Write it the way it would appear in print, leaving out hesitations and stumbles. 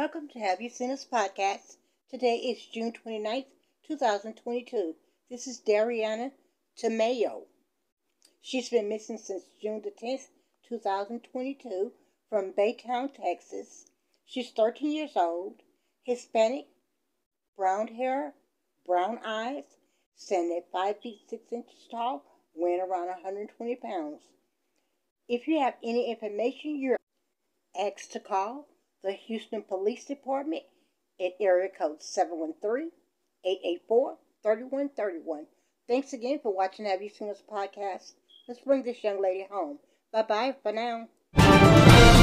Welcome to Have You Seen Us podcast. Today is June 29th, 2022. This is Darianna Tamayo. She's been missing since June the 10th, 2022 from Baytown, Texas. She's 13 years old, Hispanic, brown hair, brown eyes, standing at 5 feet 6 inches tall, weighing around 120 pounds. If you have any information, you're asked to call the Houston Police Department at area code 713-884-3131. Thanks again for watching Have You Seen Us podcast. Let's bring this young lady home. Bye-bye for now.